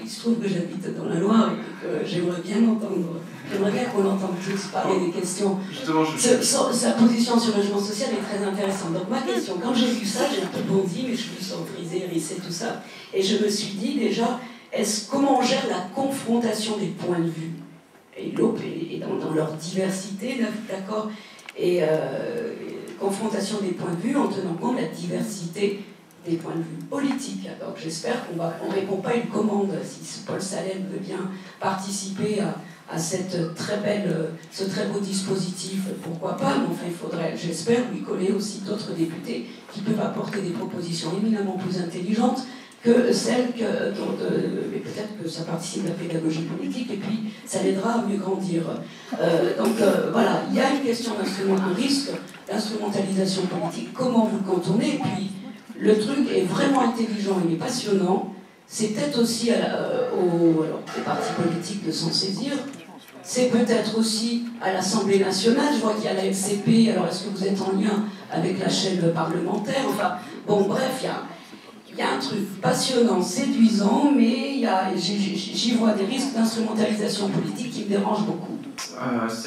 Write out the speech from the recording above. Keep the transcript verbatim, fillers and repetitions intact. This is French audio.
il se trouve que j'habite dans la Loire et que j'aimerais bien entendre, j'aimerais bien qu'on entende tous parler des questions. Justement, je... Ce, son, sa position sur le logement social est très intéressante. Donc ma question, quand j'ai vu ça, j'ai un peu bondi, mais je me suis autorisée, hérissée, tout ça, et je me suis dit déjà, est-ce, comment on gère la confrontation des points de vue et, et dans, dans leur diversité, d'accord, et euh, confrontation des points de vue en tenant compte de la diversité des points de vue politiques. Donc j'espère qu'on ne répond pas à une commande, si Paul Salem veut bien participer à, à cette très belle, ce très beau dispositif, pourquoi pas, mais enfin il faudrait, j'espère, lui coller aussi d'autres députés qui peuvent apporter des propositions éminemment plus intelligentes que celles que, dont, euh, mais peut-être que ça participe de la pédagogie politique, et puis ça l'aidera à mieux grandir. Euh, donc euh, voilà, il y a une question d'instrument, un risque d'instrumentalisation politique, comment vous le contournez, et puis le truc est vraiment intelligent, il est passionnant, c'est peut-être aussi à la, euh, aux, alors, aux partis politiques de s'en saisir, c'est peut-être aussi à l'Assemblée nationale, je vois qu'il y a la L C P, alors est-ce que vous êtes en lien avec la chaîne parlementaire, enfin, bon bref, il y a, il y a un truc passionnant, séduisant, mais j'y vois des risques d'instrumentalisation politique qui me dérangent beaucoup. Euh,